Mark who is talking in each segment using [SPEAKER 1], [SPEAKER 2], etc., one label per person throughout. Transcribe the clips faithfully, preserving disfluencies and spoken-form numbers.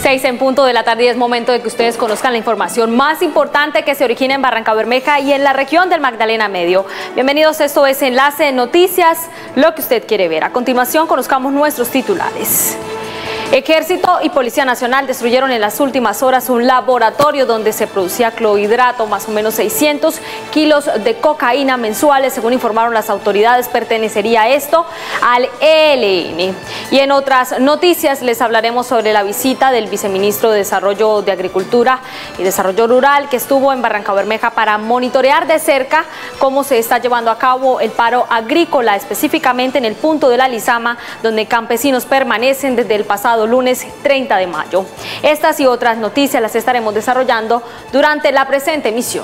[SPEAKER 1] Seis en punto de la tarde y es momento de que ustedes conozcan la información más importante que se origina en Barrancabermeja y en la región del Magdalena Medio. Bienvenidos, esto es Enlace de Noticias, lo que usted quiere ver. A continuación conozcamos nuestros titulares. Ejército y Policía Nacional destruyeron en las últimas horas un laboratorio donde se producía clorhidrato, más o menos seiscientos kilos de cocaína mensuales. Según informaron las autoridades, pertenecería esto al E L N. Y en otras noticias les hablaremos sobre la visita del viceministro de Desarrollo de Agricultura y Desarrollo Rural que estuvo en Barrancabermeja para monitorear de cerca cómo se está llevando a cabo el paro agrícola, específicamente en el punto de la Lizama, donde campesinos permanecen desde el pasado lunes treinta de mayo. Estas y otras noticias las estaremos desarrollando durante la presente emisión.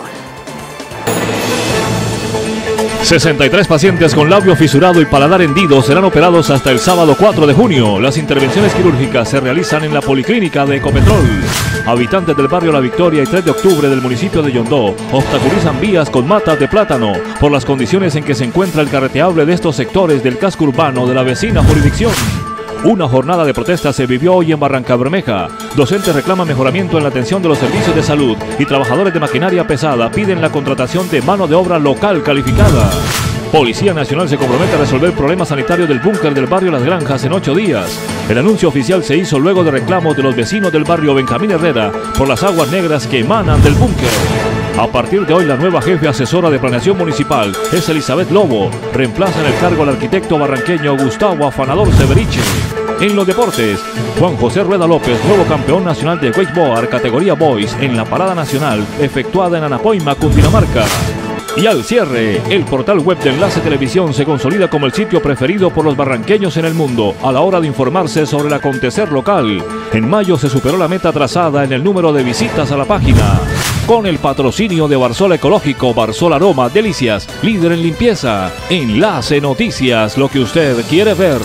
[SPEAKER 2] sesenta y tres pacientes con labio fisurado y paladar hendido serán operados hasta el sábado cuatro de junio. Las intervenciones quirúrgicas se realizan en la Policlínica de Ecopetrol. Habitantes del barrio La Victoria y tres de octubre del municipio de Yondó obstaculizan vías con matas de plátano por las condiciones en que se encuentra el carreteable de estos sectores del casco urbano de la vecina jurisdicción. Una jornada de protesta se vivió hoy en Barrancabermeja. Docentes reclaman mejoramiento en la atención de los servicios de salud y trabajadores de maquinaria pesada piden la contratación de mano de obra local calificada. Policía Nacional se compromete a resolver el problema sanitario del búnker del barrio Las Granjas en ocho días. El anuncio oficial se hizo luego de reclamos de los vecinos del barrio Benjamín Herrera por las aguas negras que emanan del búnker. A partir de hoy, la nueva jefe asesora de planeación municipal es Elizabeth Lobo. Reemplaza en el cargo al arquitecto barranqueño Gustavo Afanador Severiche. En los deportes, Juan José Rueda López, nuevo campeón nacional de wakeboard categoría boys en la parada nacional efectuada en Anapoima, Cundinamarca. Y al cierre, el portal web de Enlace Televisión se consolida como el sitio preferido por los barranqueños en el mundo a la hora de informarse sobre el acontecer local. En mayo se superó la meta trazada en el número de visitas a la página. Con el patrocinio de Barsol Ecológico, Barsol Aroma, Delicias, líder en limpieza. Enlace Noticias, lo que usted quiere ver.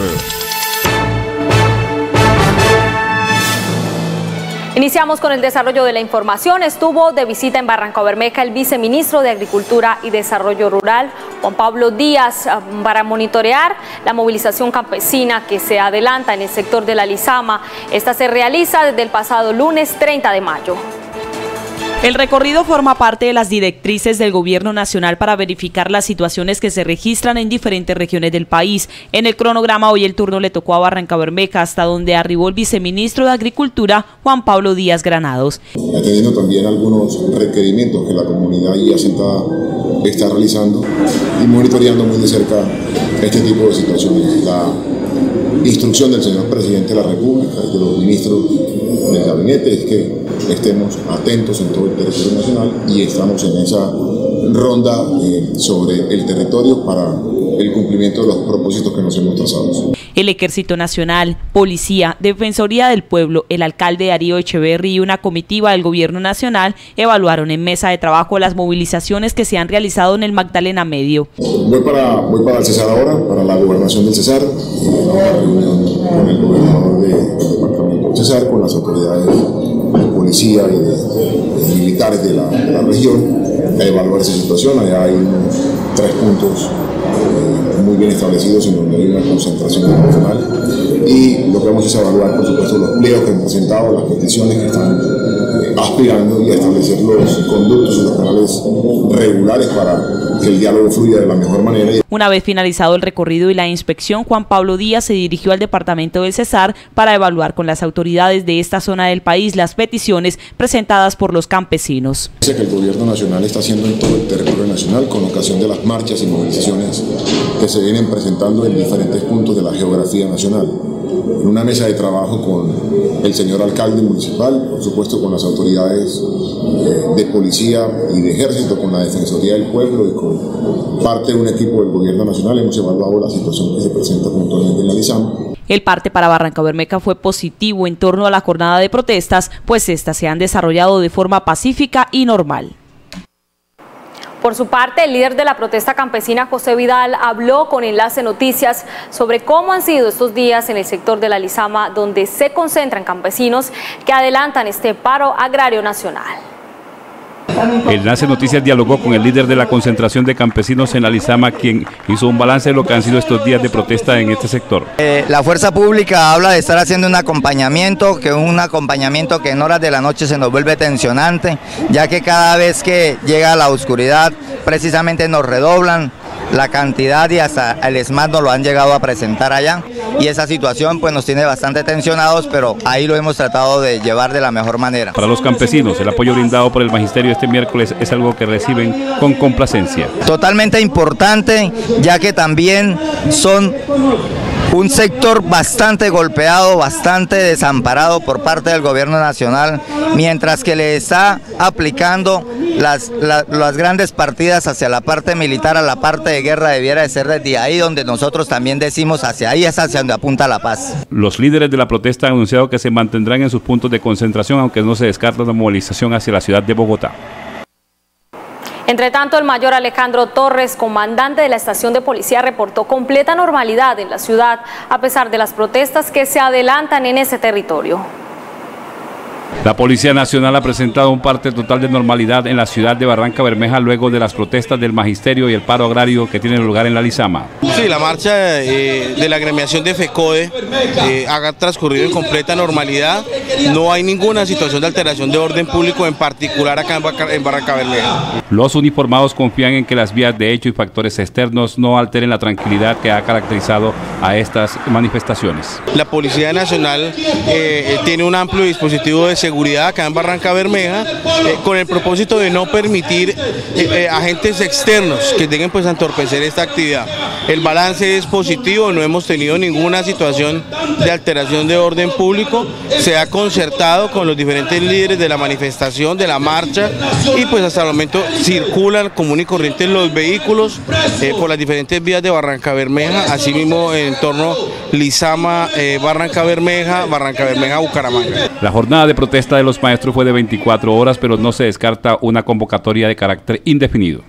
[SPEAKER 1] Iniciamos con el desarrollo de la información. Estuvo de visita en Barrancabermeja el viceministro de Agricultura y Desarrollo Rural, Juan Pablo Díaz, para monitorear la movilización campesina que se adelanta en el sector de la Lizama. Esta se realiza desde el pasado lunes treinta de mayo.
[SPEAKER 3] El recorrido forma parte de las directrices del Gobierno Nacional para verificar las situaciones que se registran en diferentes regiones del país. En el cronograma hoy el turno le tocó a Barrancabermeja, hasta donde arribó el viceministro de Agricultura, Juan Pablo Díaz Granados.
[SPEAKER 4] Atendiendo también algunos requerimientos que la comunidad ya asentada está realizando y monitoreando muy de cerca este tipo de situaciones. La instrucción del señor presidente de la República y de los ministros del gabinete es que estemos atentos en todo el territorio nacional y estamos en esa ronda eh, sobre el territorio para el cumplimiento de los propósitos que nos hemos trazado.
[SPEAKER 3] El Ejército Nacional, Policía, Defensoría del Pueblo, el alcalde Darío Echeverri y una comitiva del Gobierno Nacional evaluaron en mesa de trabajo las movilizaciones que se han realizado en el Magdalena Medio.
[SPEAKER 4] Voy para, voy para el Cesar ahora, para la gobernación del Cesar, una reunión con el gobernador del departamento del Cesar, con las autoridades de policía y de, de militares de la, de la región, a evaluar esa situación. Allá hay unos tres puntos eh, muy bien establecidos en donde hay una concentración nacional y lo que vamos es evaluar, por supuesto, los pliegos que han presentado, las peticiones que están eh, aspirando y a establecer los conductos y los canales regulares para que el diálogo fluya de la mejor manera.
[SPEAKER 3] Una vez finalizado el recorrido y la inspección, Juan Pablo Díaz se dirigió al departamento del Cesar para evaluar con las autoridades de esta zona del país las peticiones presentadas por los campesinos.
[SPEAKER 4] Dice que el gobierno nacional está haciendo en todo el territorio nacional con ocasión de las marchas y movilizaciones que se vienen presentando en diferentes puntos de la geografía nacional. En una mesa de trabajo con el señor alcalde municipal, por supuesto con las autoridades eh, de policía y de ejército, con la Defensoría del Pueblo y con parte de un equipo del Gobierno Nacional, hemos evaluado la situación que se presenta puntualmente en la Lizama.
[SPEAKER 3] El parte para Barrancabermeja fue positivo en torno a la jornada de protestas, pues estas se han desarrollado de forma pacífica y normal.
[SPEAKER 1] Por su parte, el líder de la protesta campesina, José Vidal, habló con Enlace Noticias sobre cómo han sido estos días en el sector de la Lizama, donde se concentran campesinos que adelantan este paro agrario nacional.
[SPEAKER 5] Enlace Noticias dialogó con el líder de la concentración de campesinos en la Lizama, quien hizo un balance de lo que han sido estos días de protesta en este sector.
[SPEAKER 6] Eh, la fuerza pública habla de estar haciendo un acompañamiento, que un acompañamiento que en horas de la noche se nos vuelve tensionante, ya que cada vez que llega la oscuridad precisamente nos redoblan la cantidad y hasta el ESMAD nos lo han llegado a presentar allá, y esa situación pues nos tiene bastante tensionados, pero ahí lo hemos tratado de llevar de la mejor manera.
[SPEAKER 5] Para los campesinos, el apoyo brindado por el magisterio este miércoles es algo que reciben con complacencia.
[SPEAKER 6] Totalmente importante, ya que también son un sector bastante golpeado, bastante desamparado por parte del gobierno nacional, mientras que le está aplicando las, la, las grandes partidas hacia la parte militar, a la parte de guerra. Debiera de ser desde ahí donde nosotros también decimos hacia ahí es hacia donde apunta la paz.
[SPEAKER 5] Los líderes de la protesta han anunciado que se mantendrán en sus puntos de concentración, aunque no se descarta una movilización hacia la ciudad de Bogotá.
[SPEAKER 1] Entre tanto, el mayor Alejandro Torres, comandante de la estación de policía, reportó completa normalidad en la ciudad, a pesar de las protestas que se adelantan en ese territorio.
[SPEAKER 5] La Policía Nacional ha presentado un parte total de normalidad en la ciudad de Barranca Bermeja luego de las protestas del magisterio y el paro agrario que tienen lugar en la Lizama.
[SPEAKER 7] Sí, la marcha eh, de la agremiación de FECODE eh, ha transcurrido en completa normalidad. No hay ninguna situación de alteración de orden público, en particular acá en, Barca, en Barranca Bermeja.
[SPEAKER 5] Los uniformados confían en que las vías de hecho y factores externos no alteren la tranquilidad que ha caracterizado a estas manifestaciones.
[SPEAKER 7] La Policía Nacional eh, tiene un amplio dispositivo de seguridad acá en Barranca Bermeja, eh, con el propósito de no permitir eh, eh, agentes externos que tengan pues a entorpecer esta actividad. El balance es positivo, no hemos tenido ninguna situación de alteración de orden público, se ha concertado con los diferentes líderes de la manifestación, de la marcha, y pues hasta el momento circulan común y corriente los vehículos eh, por las diferentes vías de Barranca Bermeja, así mismo en torno Lizama, eh, Barranca Bermeja, Barranca Bermeja, Bucaramanga.
[SPEAKER 5] La jornada de protesta de los maestros fue de veinticuatro horas, pero no se descarta una convocatoria de carácter indefinido.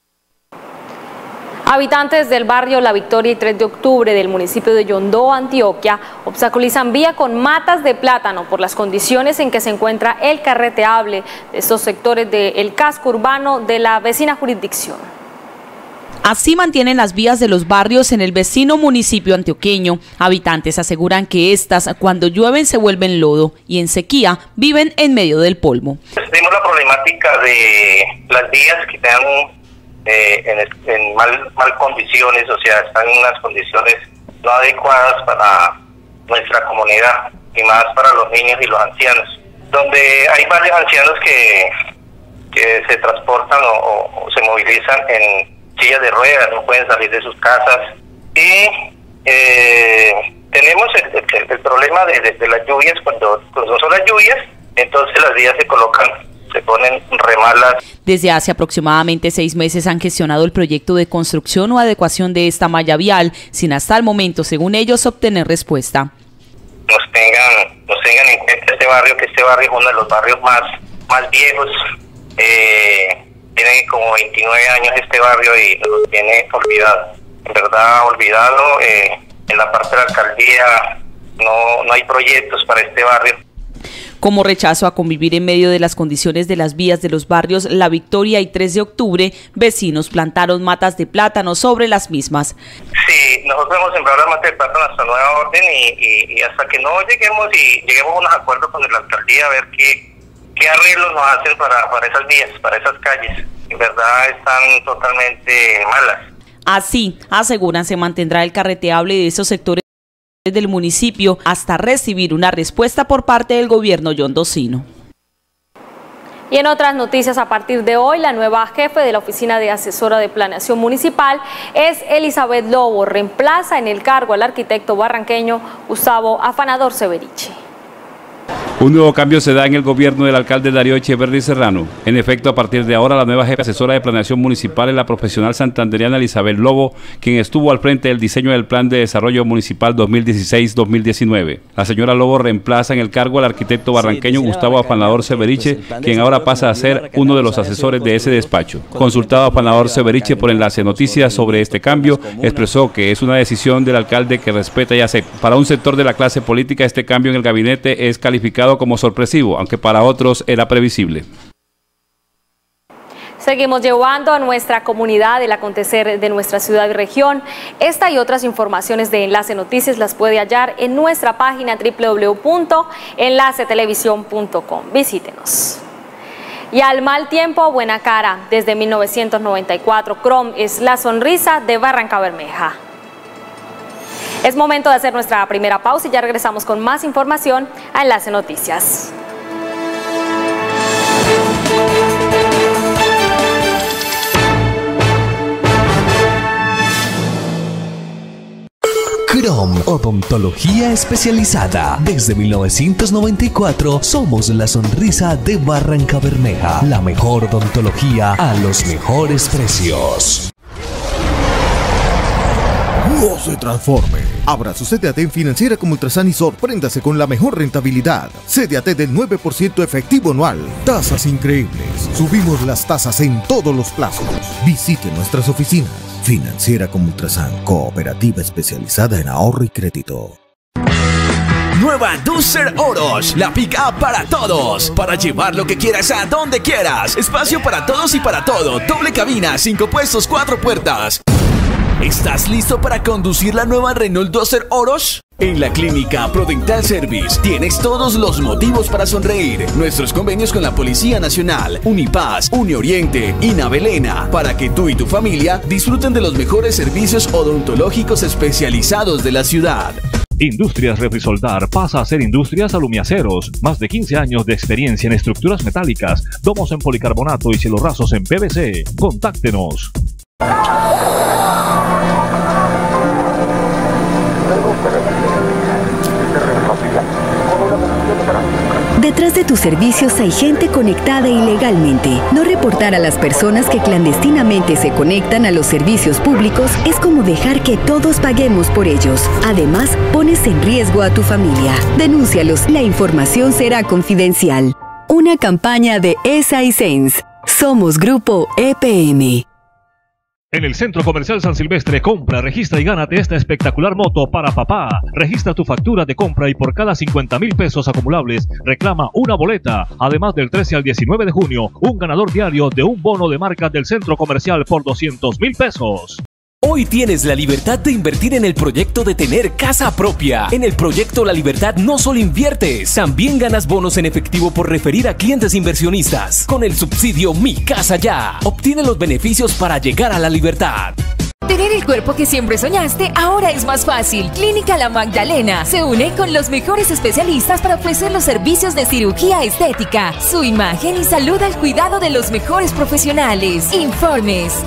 [SPEAKER 1] Habitantes del barrio La Victoria y tres de octubre del municipio de Yondó, Antioquia, obstaculizan vía con matas de plátano por las condiciones en que se encuentra el carreteable de estos sectores del casco urbano de la vecina jurisdicción.
[SPEAKER 3] Así mantienen las vías de los barrios en el vecino municipio antioqueño. Habitantes aseguran que estas, cuando llueven, se vuelven lodo y en sequía viven en medio del polvo.
[SPEAKER 8] Tenemos la problemática de las vías que están eh, en, en mal, mal condiciones, o sea, están en unas condiciones no adecuadas para nuestra comunidad y más para los niños y los ancianos, donde hay varios ancianos que, que se transportan o, o se movilizan en sillas de ruedas, no pueden salir de sus casas, y eh, tenemos el, el, el problema de, de, de las lluvias. Cuando, cuando son las lluvias, entonces las vías se colocan, se ponen re malas.
[SPEAKER 3] Desde hace aproximadamente seis meses han gestionado el proyecto de construcción o adecuación de esta malla vial, sin hasta el momento, según ellos, obtener respuesta.
[SPEAKER 8] Nos tengan, nos tengan en cuenta este barrio, que este barrio es uno de los barrios más, más viejos. Eh, Tiene como veintinueve años este barrio y lo tiene olvidado. En verdad, olvidado. Eh, en la parte de la alcaldía no, no hay proyectos para este barrio.
[SPEAKER 3] Como rechazo a convivir en medio de las condiciones de las vías de los barrios La Victoria y tres de octubre, vecinos plantaron matas de plátano sobre las mismas.
[SPEAKER 8] Sí, nosotros hemos sembrado las matas de plátano hasta nueva orden y, y, y hasta que no lleguemos y lleguemos a unos acuerdos con la alcaldía a ver qué ¿Qué arreglos nos hacen para, para esas vías, para esas calles? En verdad están totalmente malas.
[SPEAKER 3] Así, aseguran, se mantendrá el carreteable de esos sectores del municipio hasta recibir una respuesta por parte del gobierno yondocino.
[SPEAKER 1] Y en otras noticias, a partir de hoy, la nueva jefe de la Oficina de Asesora de Planeación Municipal es Elizabeth Lobo. Reemplaza en el cargo al arquitecto barranqueño Gustavo Afanador Severiche.
[SPEAKER 5] Un nuevo cambio se da en el gobierno del alcalde Darío Echeverri Serrano. En efecto, a partir de ahora, la nueva jefa asesora de planeación municipal es la profesional santanderiana Elizabeth Lobo, quien estuvo al frente del diseño del Plan de Desarrollo Municipal dos mil dieciséis dos mil diecinueve. La señora Lobo reemplaza en el cargo al arquitecto barranqueño Gustavo Afanador Severiche, quien ahora pasa a ser uno de los asesores de ese despacho. Consultado a Afanador Severiche por Enlace Noticias sobre este cambio, expresó que es una decisión del alcalde que respeta y acepta. Para un sector de la clase política, este cambio en el gabinete es calificado como sorpresivo, aunque para otros era previsible.
[SPEAKER 1] Seguimos llevando a nuestra comunidad el acontecer de nuestra ciudad y región. Esta y otras informaciones de Enlace Noticias las puede hallar en nuestra página doble u doble u doble u punto enlace televisión punto com. Visítenos. Y al mal tiempo, buena cara. Desde mil novecientos noventa y cuatro, Chrome es la sonrisa de Barrancabermeja. Es momento de hacer nuestra primera pausa y ya regresamos con más información a Enlace Noticias.
[SPEAKER 9] Chrome, odontología especializada. Desde mil novecientos noventa y cuatro somos la sonrisa de Barrancabermeja. La mejor odontología a los mejores precios.
[SPEAKER 10] No se transforme. Abra su C D A T en Financiera como Ultrasan y sorpréndase con la mejor rentabilidad. C D A T del nueve por ciento efectivo anual. Tasas increíbles. Subimos las tasas en todos los plazos. Visite nuestras oficinas. Financiera como Ultrasan, cooperativa especializada en ahorro y crédito.
[SPEAKER 11] Nueva Duster Oroch, la pick-up para todos, para llevar lo que quieras a donde quieras. Espacio para todos y para todo. Doble cabina, cinco puestos, cuatro puertas. ¿Estás listo para conducir la nueva Renault Duster Oroch? En la clínica ProDental Service tienes todos los motivos para sonreír. Nuestros convenios con la Policía Nacional, Unipaz, Unioriente y Navelena, para que tú y tu familia disfruten de los mejores servicios odontológicos especializados de la ciudad.
[SPEAKER 2] Industrias Refrisoldar pasa a ser Industrias Alumiaceros. Más de quince años de experiencia en estructuras metálicas, domos en policarbonato y cielorrazos en P V C. Contáctenos.
[SPEAKER 12] Detrás de tus servicios hay gente conectada ilegalmente. No reportar a las personas que clandestinamente se conectan a los servicios públicos es como dejar que todos paguemos por ellos. Además, pones en riesgo a tu familia. Denúncialos, la información será confidencial. Una campaña de E S A y Sense. Somos Grupo E P M.
[SPEAKER 2] En el Centro Comercial San Silvestre, compra, registra y gánate esta espectacular moto para papá. Registra tu factura de compra y por cada cincuenta mil pesos acumulables reclama una boleta. Además, del trece al diecinueve de junio, un ganador diario de un bono de marca del Centro Comercial por doscientos mil pesos.
[SPEAKER 11] Hoy tienes la libertad de invertir en el proyecto de tener casa propia. En el proyecto La Libertad no solo inviertes, también ganas bonos en efectivo por referir a clientes inversionistas. Con el subsidio Mi Casa Ya, obtiene los beneficios para llegar a la libertad.
[SPEAKER 13] Tener el cuerpo que siempre soñaste ahora es más fácil. Clínica La Magdalena se une con los mejores especialistas para ofrecer los servicios de cirugía estética, su imagen y salud al cuidado de los mejores profesionales. Informes.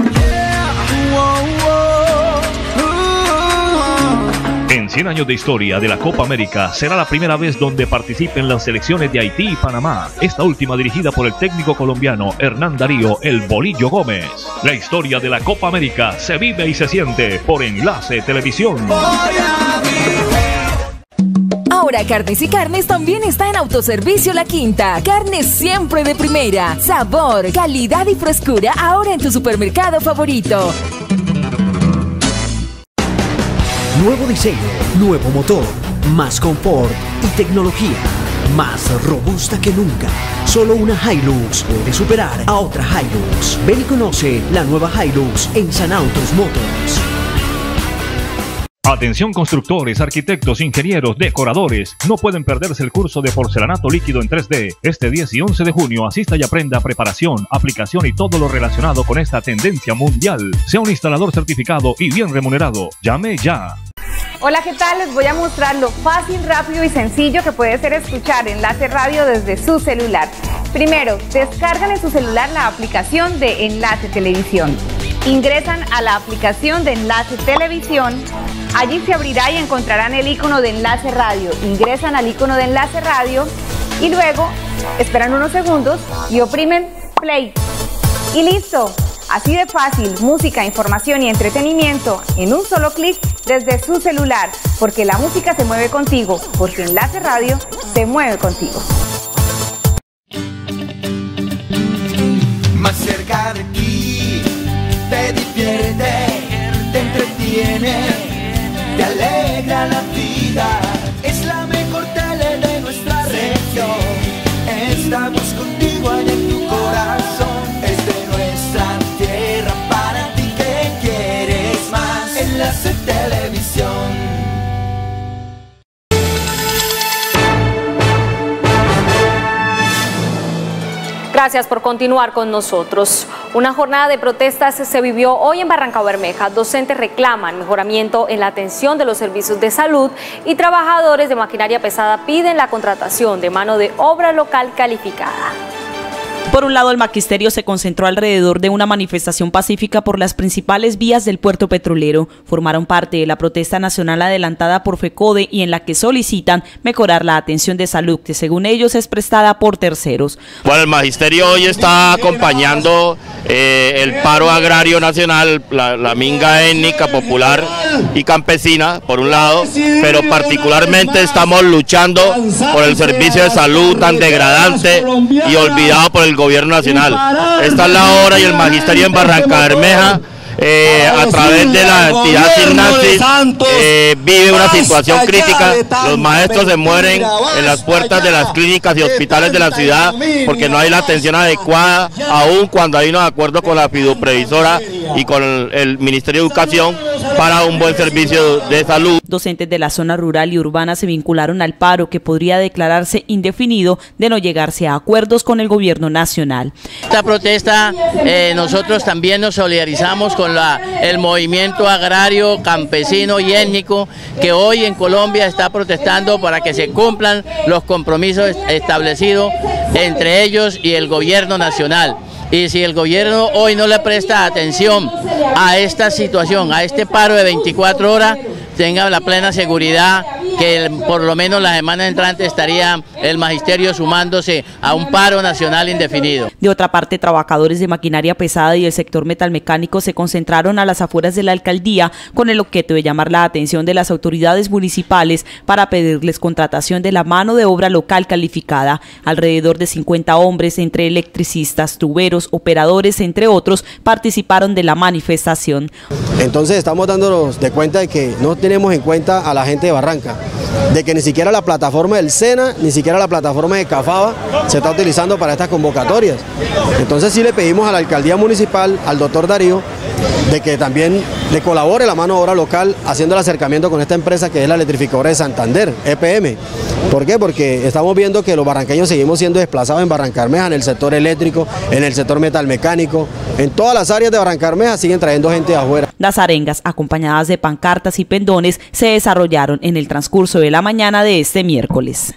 [SPEAKER 2] En cien años de historia de la Copa América, será la primera vez donde participen las selecciones de Haití y Panamá, esta última dirigida por el técnico colombiano Hernán Darío El Bolillo Gómez. La historia de la Copa América se vive y se siente por Enlace Televisión.
[SPEAKER 13] Ahora Carnes y Carnes también está en Autoservicio La Quinta. Carnes siempre de primera, sabor, calidad y frescura ahora en tu supermercado favorito.
[SPEAKER 14] Nuevo diseño, nuevo motor, más confort y tecnología, más robusta que nunca. Solo una Hilux puede superar a otra Hilux. Ven y conoce la nueva Hilux en San Autos Motors.
[SPEAKER 2] Atención constructores, arquitectos, ingenieros, decoradores. No pueden perderse el curso de porcelanato líquido en tres D. Este diez y once de junio asista y aprenda preparación, aplicación y todo lo relacionado con esta tendencia mundial. Sea un instalador certificado y bien remunerado. Llame ya.
[SPEAKER 15] Hola, ¿qué tal? Les voy a mostrar lo fácil, rápido y sencillo que puede ser escuchar Enlace Radio desde su celular. Primero, descargan en su celular la aplicación de Enlace Televisión. Ingresan a la aplicación de Enlace Televisión. Allí se abrirá y encontrarán el icono de Enlace Radio. Ingresan al icono de Enlace Radio y luego esperan unos segundos y oprimen play. Y listo. Así de fácil, música, información y entretenimiento en un solo clic desde su celular, porque la música se mueve contigo, porque Enlace Radio se mueve contigo.
[SPEAKER 16] Más cerca de ti, te divierte, te entretiene, te alegra la vida. Es la mejor tele de nuestra región. Estamos contigo allá en tu corazón. Este
[SPEAKER 1] Gracias por continuar con nosotros. Una jornada de protestas se vivió hoy en Barrancabermeja. Docentes reclaman mejoramiento en la atención de los servicios de salud y trabajadores de maquinaria pesada piden la contratación de mano de obra local calificada.
[SPEAKER 3] Por un lado, el magisterio se concentró alrededor de una manifestación pacífica por las principales vías del puerto petrolero. Formaron parte de la protesta nacional adelantada por FECODE y en la que solicitan mejorar la atención de salud, que según ellos es prestada por terceros.
[SPEAKER 17] Bueno, el magisterio hoy está acompañando eh, el paro agrario nacional, la, la minga étnica, popular y campesina, por un lado, pero particularmente estamos luchando por el servicio de salud tan degradante y olvidado por el gobierno nacional. Esta es la hora y el magisterio en Barrancabermeja Eh, a través de la entidad Signasis eh, vive una situación crítica. Los maestros se mueren en las puertas de las clínicas y hospitales de la ciudad porque no hay la atención adecuada, aun cuando hay unos acuerdos con la fiduprevisora y con el, el Ministerio de Educación para un buen servicio de salud.
[SPEAKER 3] Docentes de la zona rural y urbana se vincularon al paro, que podría declararse indefinido de no llegarse a acuerdos con el gobierno nacional.
[SPEAKER 18] Esta protesta eh, nosotros también nos solidarizamos con La, el movimiento agrario, campesino y étnico que hoy en Colombia está protestando para que se cumplan los compromisos establecidos entre ellos y el gobierno nacional. Y si el gobierno hoy no le presta atención a esta situación, a este paro de veinticuatro horas, tenga la plena seguridad que el, por lo menos la semana entrante estaría el magisterio sumándose a un paro nacional indefinido.
[SPEAKER 3] De otra parte, trabajadores de maquinaria pesada y el sector metalmecánico se concentraron a las afueras de la alcaldía con el objeto de llamar la atención de las autoridades municipales para pedirles contratación de la mano de obra local calificada. Alrededor de cincuenta hombres, entre electricistas, tuberos, operadores, entre otros, participaron de la manifestación.
[SPEAKER 19] Entonces estamos dándonos de cuenta de que no tenemos en cuenta a la gente de Barranca, de que ni siquiera la plataforma del SENA, ni siquiera la plataforma de CAFABA se está utilizando para estas convocatorias. Entonces sí le pedimos a la alcaldía municipal, al doctor Darío, de que también le colabore la mano de obra local haciendo el acercamiento con esta empresa que es la electrificadora de Santander, E P M. ¿Por qué? Porque estamos viendo que los barranqueños seguimos siendo desplazados en Barrancabermeja, en el sector eléctrico, en el sector metalmecánico, en todas las áreas de Barrancabermeja siguen trayendo gente de afuera.
[SPEAKER 3] Las arengas, acompañadas de pancartas y pendones, se desarrollaron en el transcurso de la mañana de este miércoles.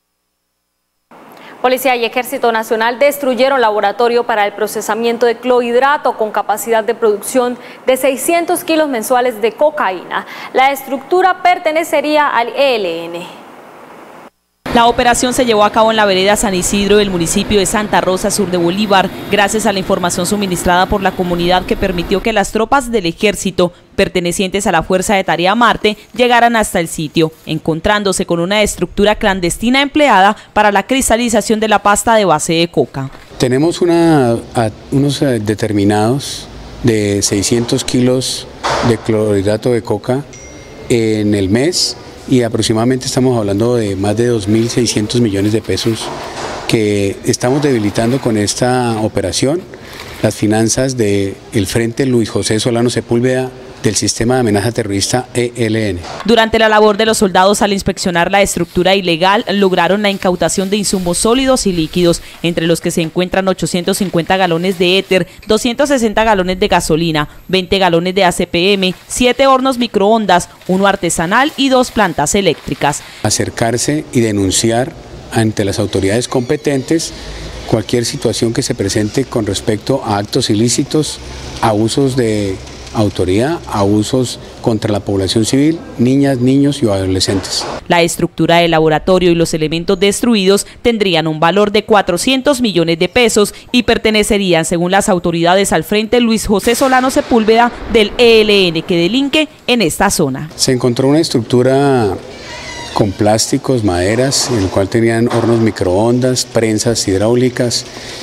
[SPEAKER 1] Policía y Ejército Nacional destruyeron laboratorio para el procesamiento de clorhidrato con capacidad de producción de seiscientos kilos mensuales de cocaína. La estructura pertenecería al E L N.
[SPEAKER 3] La operación se llevó a cabo en la vereda San Isidro del municipio de Santa Rosa, sur de Bolívar, gracias a la información suministrada por la comunidad que permitió que las tropas del ejército pertenecientes a la Fuerza de Tarea Marte llegaran hasta el sitio, encontrándose con una estructura clandestina empleada para la cristalización de la pasta de base de coca.
[SPEAKER 20] Tenemos una, a, unos eh, determinados de seiscientos kilos de clorhidrato de coca en el mes, y aproximadamente estamos hablando de más de dos mil seiscientos millones de pesos que estamos debilitando con esta operación las finanzas del Frente Luis José Solano Sepúlveda del sistema de amenaza terrorista E L N.
[SPEAKER 3] Durante la labor de los soldados al inspeccionar la estructura ilegal, lograron la incautación de insumos sólidos y líquidos, entre los que se encuentran ochocientos cincuenta galones de éter, doscientos sesenta galones de gasolina, veinte galones de A C P M, siete hornos microondas, uno artesanal y dos plantas eléctricas.
[SPEAKER 20] Acercarse y denunciar ante las autoridades competentes cualquier situación que se presente con respecto a actos ilícitos, abusos de autoridad, abusos contra la población civil, niñas, niños y adolescentes.
[SPEAKER 3] La estructura del laboratorio y los elementos destruidos tendrían un valor de cuatrocientos millones de pesos y pertenecerían, según las autoridades, al Frente Luis José Solano Sepúlveda del E L N, que delinque en esta zona.
[SPEAKER 20] Se encontró una estructura con plásticos, maderas, en el cual tenían hornos microondas, prensas hidráulicas,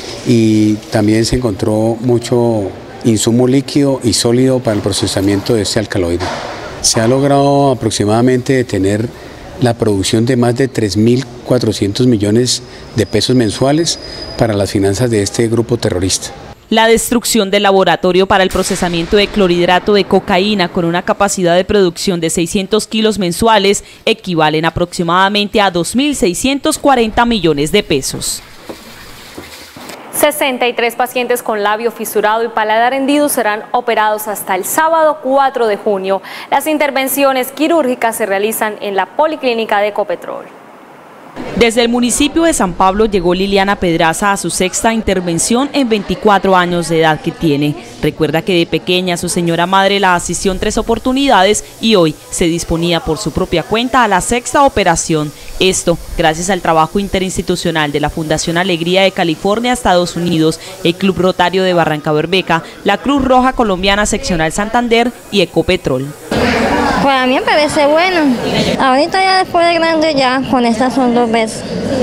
[SPEAKER 20] y también se encontró mucho insumo líquido y sólido para el procesamiento de este alcaloide. Se ha logrado aproximadamente detener la producción de más de tres mil cuatrocientos millones de pesos mensuales para las finanzas de este grupo terrorista.
[SPEAKER 3] La destrucción del laboratorio para el procesamiento de clorhidrato de cocaína con una capacidad de producción de seiscientos kilos mensuales equivalen aproximadamente a dos mil seiscientos cuarenta millones de pesos.
[SPEAKER 1] sesenta y tres pacientes con labio fisurado y paladar hendido serán operados hasta el sábado cuatro de junio. Las intervenciones quirúrgicas se realizan en la Policlínica de Ecopetrol.
[SPEAKER 3] Desde el municipio de San Pablo llegó Liliana Pedraza a su sexta intervención en veinticuatro años de edad que tiene. Recuerda que de pequeña su señora madre la asistió en tres oportunidades y hoy se disponía por su propia cuenta a la sexta operación. Esto gracias al trabajo interinstitucional de la Fundación Alegría de California, Estados Unidos, el Club Rotario de Barrancabermeja, la Cruz Roja Colombiana Seccional Santander y Ecopetrol.
[SPEAKER 21] Pues a mí me parece bueno. Ahorita ya después de grande ya con estas son dos veces.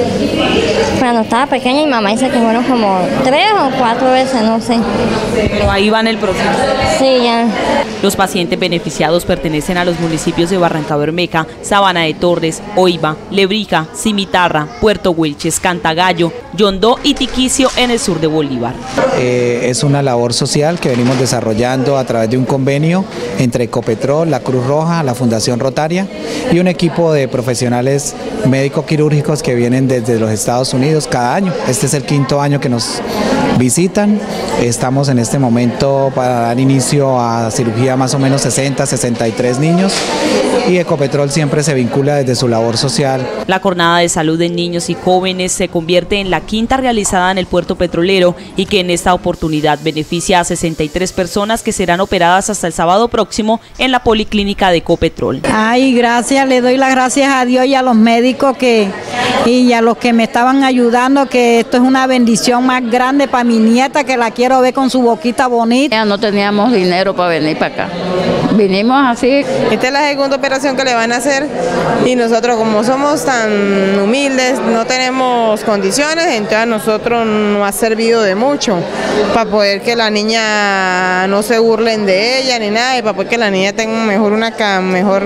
[SPEAKER 21] Cuando estaba pequeña mi mamá dice que fueron como tres o cuatro veces, no sé.
[SPEAKER 3] Pero ahí van el proceso.
[SPEAKER 21] Sí, ya.
[SPEAKER 3] Los pacientes beneficiados pertenecen a los municipios de Barrancabermeja, Sabana de Torres, Oiva, Lebrija, Cimitarra, Puerto Wilches, Cantagallo, Yondó y Tiquicio en el sur de Bolívar.
[SPEAKER 22] Eh, es una labor social que venimos desarrollando a través de un convenio entre Ecopetrol, la Cruz Roja, la Fundación Rotaria y un equipo de profesionales médico-quirúrgicos que vienen desde los Estados Unidos cada año. Este es el quinto año que nos visitan. Estamos en este momento para dar inicio a cirugía más o menos sesenta, sesenta y tres niños y Ecopetrol siempre se vincula desde su labor social.
[SPEAKER 3] La jornada de salud de niños y jóvenes se convierte en la quinta realizada en el puerto petrolero y que en esta oportunidad beneficia a sesenta y tres personas que serán operadas hasta el sábado próximo en la Policlínica de Ecopetrol.
[SPEAKER 23] Ay, gracias, le doy las gracias a Dios y a los médicos que y a los que me estaban ayudando, que esto es una bendición más grande para mi nieta, que la quiero ver con su boquita bonita.
[SPEAKER 24] Ya no teníamos dinero para venir para acá. Vinimos así.
[SPEAKER 25] Esta es la segunda operación que le van a hacer y nosotros como somos tan humildes, no tenemos condiciones, entonces a nosotros nos ha servido de mucho para poder que la niña no se burlen de ella ni nada y para poder que la niña tenga mejor una mejor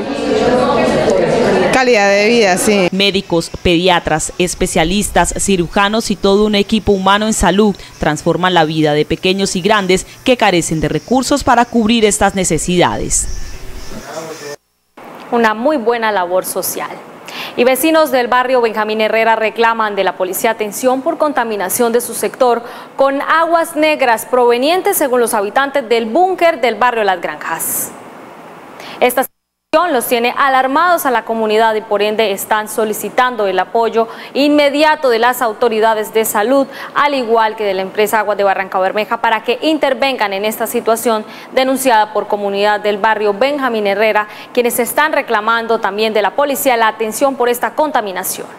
[SPEAKER 25] calidad de vida, sí.
[SPEAKER 3] Médicos, pediatras, especialistas, cirujanos y todo un equipo humano en salud transforman la vida de pequeños y grandes que carecen de recursos para cubrir estas necesidades.
[SPEAKER 1] Una muy buena labor social. Y vecinos del barrio Benjamín Herrera reclaman de la policía atención por contaminación de su sector con aguas negras provenientes, según los habitantes, del búnker del barrio Las Granjas. Esta situación los tiene alarmados a la comunidad y por ende están solicitando el apoyo inmediato de las autoridades de salud, al igual que de la empresa Aguas de Barrancabermeja, para que intervengan en esta situación denunciada por comunidad del barrio Benjamín Herrera, quienes están reclamando también de la policía la atención por esta contaminación.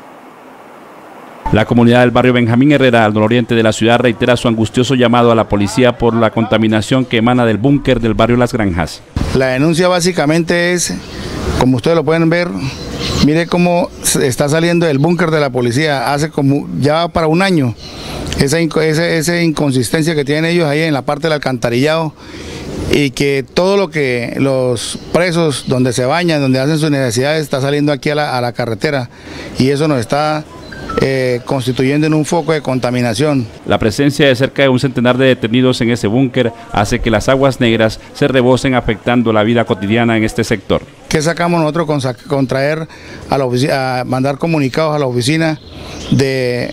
[SPEAKER 5] La comunidad del barrio Benjamín Herrera, al nororiente de la ciudad, reitera su angustioso llamado a la policía por la contaminación que emana del búnker del barrio Las Granjas.
[SPEAKER 26] La denuncia básicamente es, como ustedes lo pueden ver, mire cómo está saliendo del búnker de la policía hace como ya para un año. Esa, esa, esa inconsistencia que tienen ellos ahí en la parte del alcantarillado, y que todo lo que los presos donde se bañan, donde hacen sus necesidades, está saliendo aquí a la, a la carretera, y eso nos está Eh, constituyendo en un foco de contaminación.
[SPEAKER 5] La presencia de cerca de un centenar de detenidos en ese búnker hace que las aguas negras se rebosen, afectando la vida cotidiana en este sector.
[SPEAKER 26] ¿Qué sacamos nosotros con, con traer a la oficina, a mandar comunicados a la oficina de,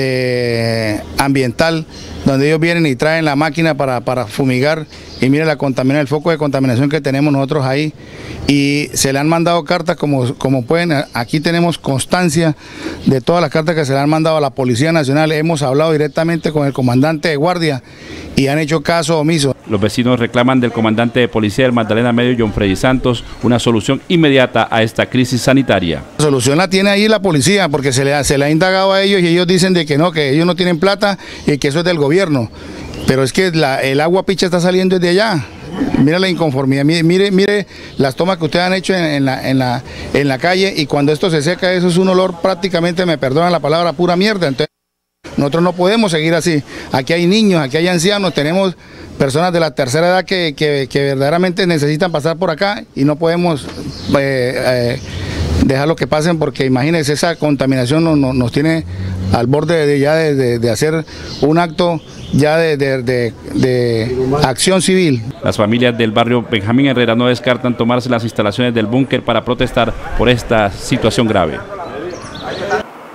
[SPEAKER 26] de ambiental, donde ellos vienen y traen la máquina para, para fumigar, y mire la contamina, el foco de contaminación que tenemos nosotros ahí, y se le han mandado cartas como, como pueden, aquí tenemos constancia de todas las cartas que se le han mandado a la Policía Nacional, hemos hablado directamente con el comandante de guardia y han hecho caso omiso.
[SPEAKER 5] Los vecinos reclaman del comandante de policía del Magdalena Medio, John Freddy Santos, una solución inmediata a esta crisis sanitaria.
[SPEAKER 26] La solución la tiene ahí la policía, porque se le, se le ha indagado a ellos y ellos dicen de que no, que ellos no tienen plata y que eso es del gobierno. Pero es que la, el agua picha está saliendo desde allá. Mira la inconformidad, mire, mire, mire las tomas que ustedes han hecho en, en, la, en, la, en la calle, y cuando esto se seca, eso es un olor prácticamente, me perdonan la palabra, pura mierda. Entonces nosotros no podemos seguir así. Aquí hay niños, aquí hay ancianos, tenemos personas de la tercera edad que, que, que verdaderamente necesitan pasar por acá y no podemos eh, eh, dejarlo que pasen, porque imagínense, esa contaminación nos, nos, nos tiene al borde de, ya de, de, de hacer un acto ya de, de, de, de acción civil.
[SPEAKER 5] Las familias del barrio Benjamín Herrera no descartan tomarse las instalaciones del búnker para protestar por esta situación grave.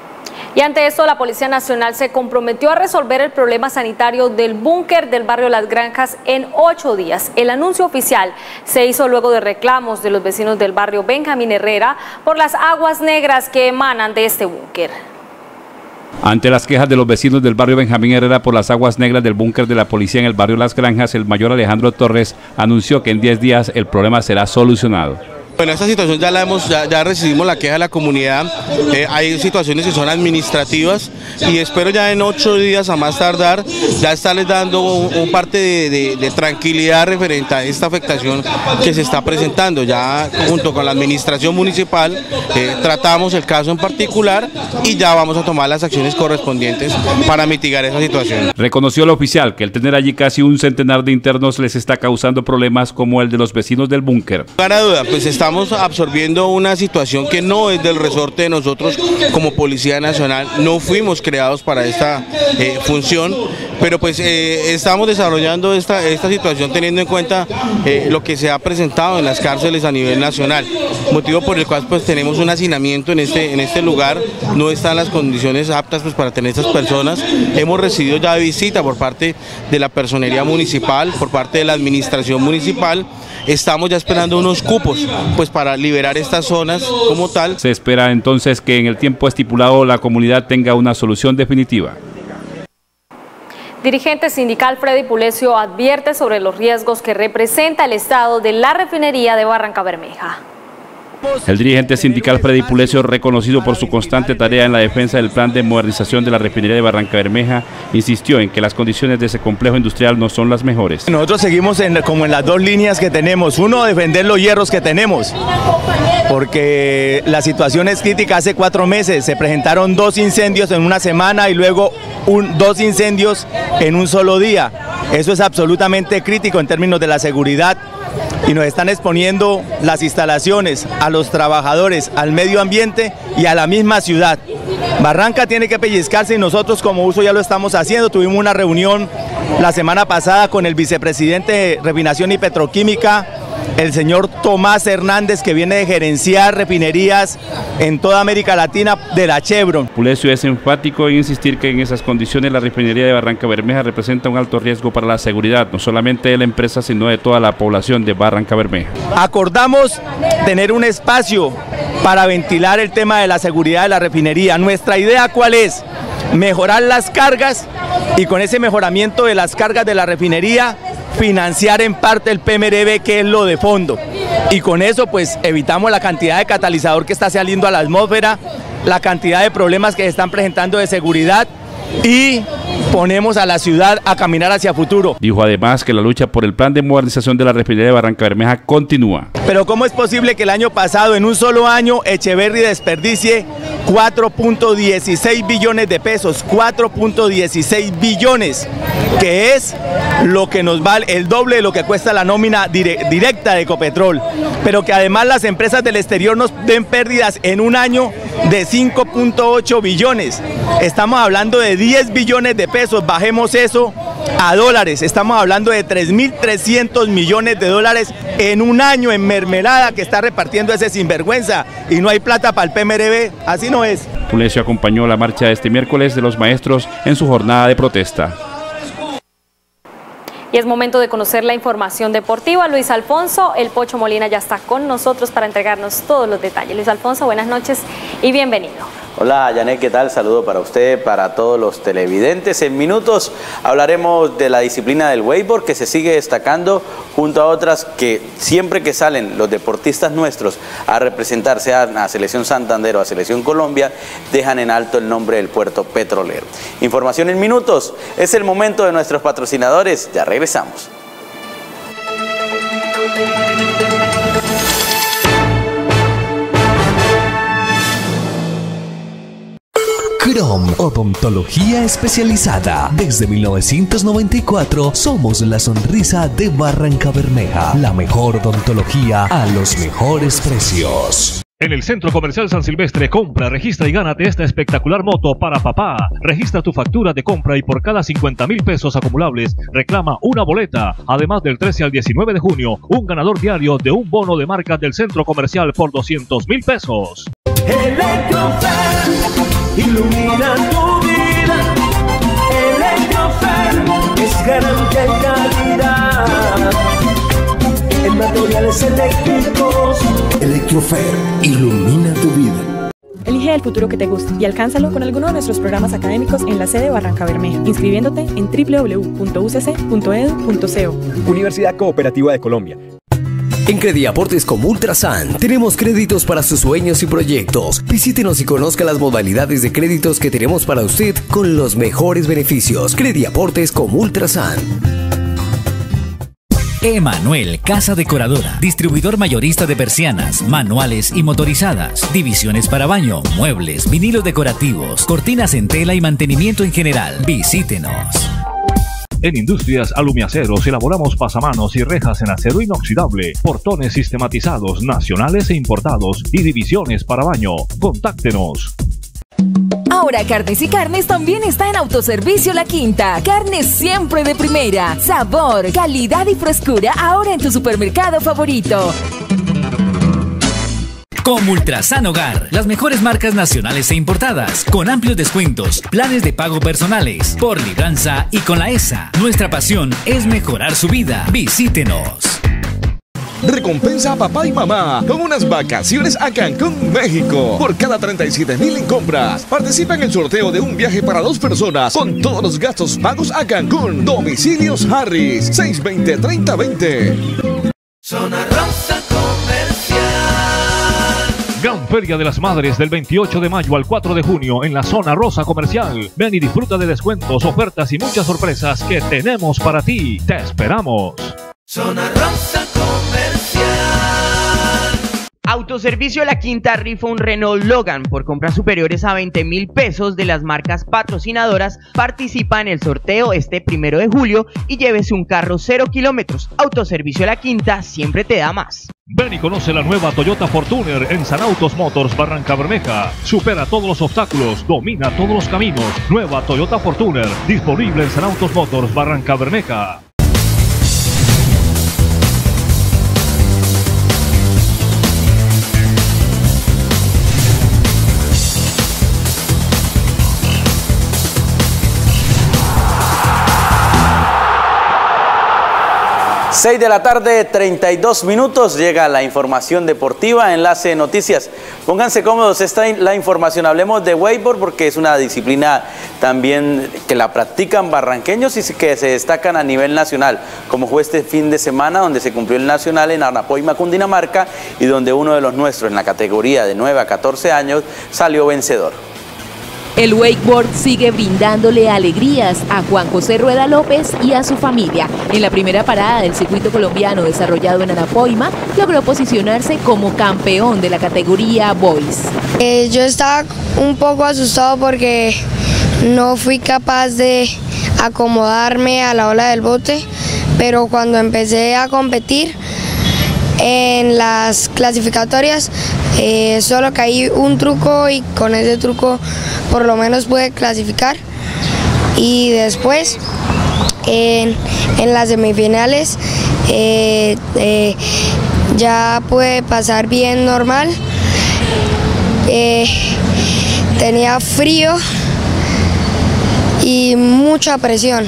[SPEAKER 1] Y ante esto, la Policía Nacional se comprometió a resolver el problema sanitario del búnker del barrio Las Granjas en ocho días. El anuncio oficial se hizo luego de reclamos de los vecinos del barrio Benjamín Herrera por las aguas negras que emanan de este búnker.
[SPEAKER 5] Ante las quejas de los vecinos del barrio Benjamín Herrera por las aguas negras del búnker de la policía en el barrio Las Granjas, el mayor Alejandro Torres anunció que en diez días el problema será solucionado.
[SPEAKER 4] Bueno, esta situación ya la hemos, ya, ya recibimos la queja de la comunidad, eh, hay situaciones que son administrativas y espero ya en ocho días a más tardar ya estarles dando un, un parte de, de, de tranquilidad referente a esta afectación que se está presentando. Ya junto con la administración municipal eh, tratamos el caso en particular y ya vamos a tomar las acciones correspondientes para mitigar esa situación.
[SPEAKER 5] Reconoció el oficial que el tener allí casi un centenar de internos les está causando problemas como el de los vecinos del búnker.
[SPEAKER 4] Para duda, pues está Estamos absorbiendo una situación que no es del resorte de nosotros como Policía Nacional, no fuimos creados para esta eh, función, pero pues eh, estamos desarrollando esta, esta situación teniendo en cuenta eh, lo que se ha presentado en las cárceles a nivel nacional, motivo por el cual pues tenemos un hacinamiento en este, en este lugar, no están las condiciones aptas pues para tener estas personas. Hemos recibido ya visita por parte de la personería municipal, por parte de la administración municipal. Estamos ya esperando unos cupos pues para liberar estas zonas como tal.
[SPEAKER 5] Se espera entonces que en el tiempo estipulado la comunidad tenga una solución definitiva.
[SPEAKER 1] Dirigente sindical Freddy Pulecio advierte sobre los riesgos que representa el estado de la refinería de Barrancabermeja.
[SPEAKER 5] El dirigente sindical Freddy Pulecio, reconocido por su constante tarea en la defensa del plan de modernización de la refinería de Barrancabermeja, insistió en que las condiciones de ese complejo industrial no son las mejores.
[SPEAKER 6] Nosotros seguimos en, como en las dos líneas que tenemos. Uno, defender los hierros que tenemos, porque la situación es crítica. Hace cuatro meses se presentaron dos incendios en una semana y luego un, dos incendios en un solo día. Eso es absolutamente crítico en términos de la seguridad. Y nos están exponiendo las instalaciones, a los trabajadores, al medio ambiente y a la misma ciudad. Barranca tiene que pellizcarse y nosotros como uso ya lo estamos haciendo. Tuvimos una reunión la semana pasada con el vicepresidente de Refinación y Petroquímica, el señor Tomás Hernández, que viene de gerenciar refinerías en toda América Latina de la Chevron.
[SPEAKER 5] Pulecio es enfático en insistir que en esas condiciones la refinería de Barrancabermeja representa un alto riesgo para la seguridad, no solamente de la empresa, sino de toda la población de Barrancabermeja.
[SPEAKER 6] Acordamos tener un espacio para ventilar el tema de la seguridad de la refinería. Nuestra idea, ¿cuál es? Mejorar las cargas y con ese mejoramiento de las cargas de la refinería financiar en parte el P M R B, que es lo de fondo, y con eso pues evitamos la cantidad de catalizador que está saliendo a la atmósfera, la cantidad de problemas que se están presentando de seguridad y ponemos a la ciudad a caminar hacia futuro.
[SPEAKER 5] Dijo además que la lucha por el plan de modernización de la refinería de Barrancabermeja continúa.
[SPEAKER 6] Pero ¿cómo es posible que el año pasado, en un solo año, Echeverry desperdicie cuatro punto dieciséis billones de pesos, cuatro punto dieciséis billones, que es lo que nos vale, el doble de lo que cuesta la nómina dire, directa de Ecopetrol, pero que además las empresas del exterior nos den pérdidas en un año de cinco punto ocho billones. Estamos hablando de diez billones de pesos, bajemos eso a dólares, estamos hablando de tres mil trescientos millones de dólares en un año en mermelada que está repartiendo ese sinvergüenza y no hay plata para el P M R B, así no es.
[SPEAKER 5] Pulecio acompañó la marcha de este miércoles de los maestros en su jornada de protesta.
[SPEAKER 1] Y es momento de conocer la información deportiva. Luis Alfonso, el Pocho Molina ya está con nosotros para entregarnos todos los detalles. Luis Alfonso, buenas noches y bienvenido.
[SPEAKER 7] Hola Janet, ¿qué tal? Saludo para usted, para todos los televidentes. En minutos hablaremos de la disciplina del wakeboard que se sigue destacando junto a otras que siempre que salen los deportistas nuestros a representarse a, a Selección Santander o a Selección Colombia, dejan en alto el nombre del puerto petrolero. Información en minutos, es el momento de nuestros patrocinadores, ya regresamos.
[SPEAKER 8] Crom, odontología especializada. Desde mil novecientos noventa y cuatro somos la sonrisa de Barrancabermeja. La mejor odontología a los mejores precios.
[SPEAKER 2] En el Centro Comercial San Silvestre, compra, registra y gánate esta espectacular moto para papá. Registra tu factura de compra y por cada cincuenta mil pesos acumulables reclama una boleta. Además, del trece al diecinueve de junio, un ganador diario de un bono de marca del Centro Comercial por doscientos mil pesos.
[SPEAKER 16] Electrofer. ilumina tu vida. Electrofer es garantía y calidad en materiales eléctricos. Electrofer ilumina tu vida.
[SPEAKER 9] Elige el futuro que te guste y alcánzalo con alguno de nuestros programas académicos en la sede Barranca Bermeja, inscribiéndote en w w w punto u c c punto e d u punto co.
[SPEAKER 10] Universidad Cooperativa de Colombia.
[SPEAKER 8] En Crediaportes como Ultrasan tenemos créditos para sus sueños y proyectos. Visítenos y conozca las modalidades de créditos que tenemos para usted con los mejores beneficios. Crediaportes como Ultrasan.
[SPEAKER 11] Emanuel Casa Decoradora, distribuidor mayorista de persianas, manuales y motorizadas, divisiones para baño, muebles, vinilos decorativos, cortinas en tela y mantenimiento en general. Visítenos.
[SPEAKER 2] En Industrias Alumiaceros elaboramos pasamanos y rejas en acero inoxidable, portones sistematizados nacionales e importados y divisiones para baño. Contáctenos.
[SPEAKER 12] Ahora Carnes y Carnes también está en Autoservicio La Quinta. Carnes siempre de primera, sabor, calidad y frescura ahora en tu supermercado favorito.
[SPEAKER 11] Como Ultrasan Hogar, las mejores marcas nacionales e importadas, con amplios descuentos, planes de pago personales, por libranza y con la E S A. Nuestra pasión es mejorar su vida. Visítenos.
[SPEAKER 13] Recompensa a papá y mamá con unas vacaciones a Cancún, México. Por cada treinta y siete mil en compras, participa en el sorteo de un viaje para dos personas con todos los gastos pagos a Cancún. Domicilios Harris, seis veinte, treinta veinte.
[SPEAKER 16] Zona Rosa Comercial.
[SPEAKER 2] Gran Feria de las Madres del veintiocho de mayo al cuatro de junio en la Zona Rosa Comercial. Ven y disfruta de descuentos, ofertas y muchas sorpresas que tenemos para ti. Te esperamos.
[SPEAKER 16] Zona Rosa Comercial.
[SPEAKER 14] Autoservicio La Quinta rifa un Renault Logan por compras superiores a veinte mil pesos de las marcas patrocinadoras. Participa en el sorteo este primero de julio y llévese un carro cero kilómetros. Autoservicio La Quinta siempre te da más.
[SPEAKER 2] Ven y conoce la nueva Toyota Fortuner en San Autos Motors Barranca Bermeja. Supera todos los obstáculos, domina todos los caminos. Nueva Toyota Fortuner, disponible en San Autos Motors Barranca Bermeja.
[SPEAKER 7] seis de la tarde, treinta y dos minutos, llega la información deportiva, Enlace Noticias. Pónganse cómodos, esta es la información. Hablemos de wakeboard porque es una disciplina también que la practican barranqueños y que se destacan a nivel nacional, como fue este fin de semana donde se cumplió el nacional en Anapoima, Cundinamarca, y donde uno de los nuestros en la categoría de nueve a catorce años salió vencedor.
[SPEAKER 12] El wakeboard sigue brindándole alegrías a Juan José Rueda López y a su familia. En la primera parada del circuito colombiano desarrollado en Anapoima, logró posicionarse como campeón de la categoría Boys.
[SPEAKER 27] Eh, yo estaba un poco asustado porque no fui capaz de acomodarme a la ola del bote, pero cuando empecé a competir en las clasificatorias, eh, solo caí un truco y con ese truco por lo menos pude clasificar. Y después en, en las semifinales eh, eh, ya pude pasar bien normal. Eh, tenía frío y mucha presión,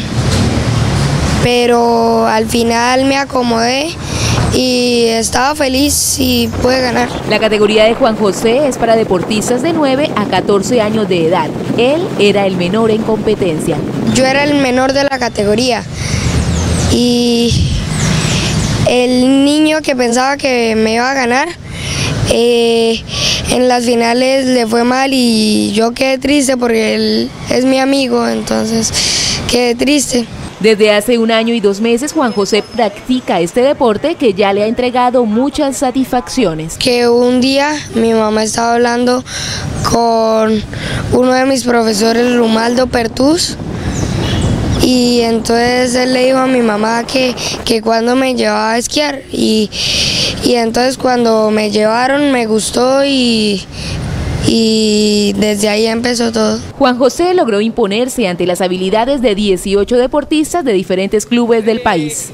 [SPEAKER 27] pero al final me acomodé y estaba feliz y pude ganar.
[SPEAKER 12] La categoría de Juan José es para deportistas de nueve a catorce años de edad. Él era el menor en competencia.
[SPEAKER 27] Yo era el menor de la categoría y el niño que pensaba que me iba a ganar, eh, en las finales le fue mal y yo quedé triste porque él es mi amigo, entonces quedé triste.
[SPEAKER 12] Desde hace un año y dos meses, Juan José practica este deporte que ya le ha entregado muchas satisfacciones.
[SPEAKER 27] Que un día mi mamá estaba hablando con uno de mis profesores, Rumaldo Pertús, y entonces él le dijo a mi mamá que, que cuando me llevaba a esquiar, y, y entonces cuando me llevaron me gustó y... y desde ahí empezó todo.
[SPEAKER 12] Juan José logró imponerse ante las habilidades de dieciocho deportistas de diferentes clubes del país.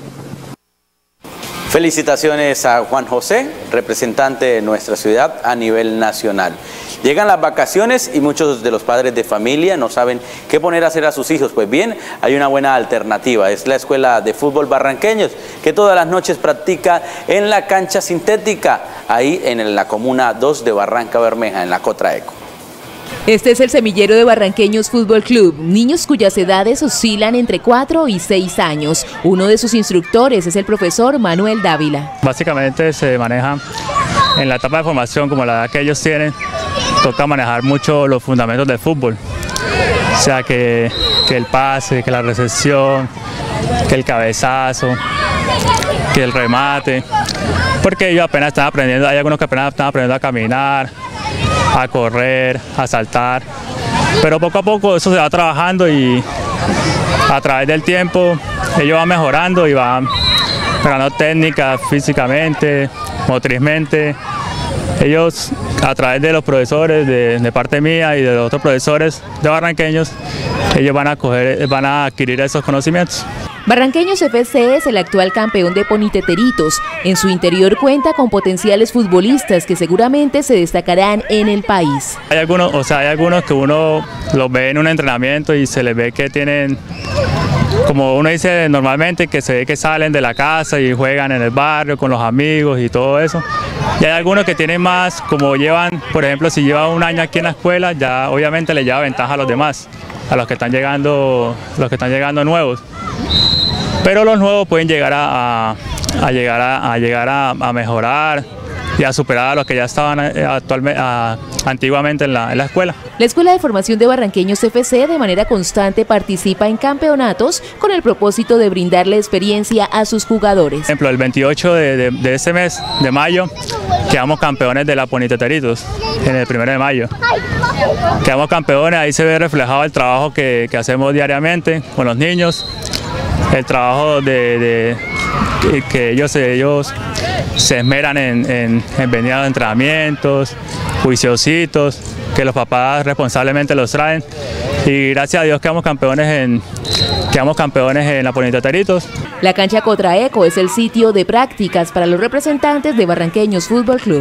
[SPEAKER 7] Felicitaciones a Juan José, representante de nuestra ciudad a nivel nacional. Llegan las vacaciones y muchos de los padres de familia no saben qué poner a hacer a sus hijos. Pues bien, hay una buena alternativa. Es la Escuela de Fútbol Barranqueños, que todas las noches practica en la cancha sintética, ahí en la Comuna dos de Barranca Bermeja, en la Cotraeco.
[SPEAKER 12] Este es el semillero de Barranqueños Fútbol Club, niños cuyas edades oscilan entre cuatro y seis años. Uno de sus instructores es el profesor Manuel Dávila.
[SPEAKER 15] Básicamente se maneja en la etapa de formación, como la edad que ellos tienen, toca manejar mucho los fundamentos del fútbol. O sea, que, que el pase, que la recepción, que el cabezazo, que el remate, porque ellos apenas están aprendiendo, hay algunos que apenas están aprendiendo a caminar, a correr, a saltar, pero poco a poco eso se va trabajando y a través del tiempo ellos van mejorando y van ganando técnicas físicamente, motrizmente. Ellos, a través de los profesores, de, de parte mía y de los otros profesores de barranqueños, ellos van a, coger, van a adquirir esos conocimientos.
[SPEAKER 12] Barranqueños F C es el actual campeón de poniteteritos. En su interior cuenta con potenciales futbolistas que seguramente se destacarán en el país.
[SPEAKER 15] Hay algunos, o sea, hay algunos que uno los ve en un entrenamiento y se les ve que tienen, como uno dice normalmente, que se ve que salen de la casa y juegan en el barrio con los amigos y todo eso. Y hay algunos que tienen más, como llevan, por ejemplo, si llevan un año aquí en la escuela, ya obviamente les lleva ventaja a los demás, a los que están llegando, los que están llegando nuevos. Pero los nuevos pueden llegar a, a, a llegar, a, a, llegar a, a mejorar y a superar a los que ya estaban actualmente, a, antiguamente en la, en la escuela.
[SPEAKER 12] La Escuela de Formación de Barranqueños F C de manera constante participa en campeonatos con el propósito de brindarle experiencia a sus jugadores.
[SPEAKER 15] Por ejemplo, el veintiocho de, de, de este mes, de mayo, quedamos campeones de la Poniteteritos, en el primero de mayo. Quedamos campeones, ahí se ve reflejado el trabajo que, que hacemos diariamente con los niños, el trabajo de, de que ellos, ellos se esmeran en, en, en venir a los entrenamientos, juiciositos, que los papás responsablemente los traen, y gracias a Dios quedamos campeones en, quedamos campeones en la Poniteteritos.
[SPEAKER 12] La cancha Cotraeco es el sitio de prácticas para los representantes de Barranqueños Fútbol Club.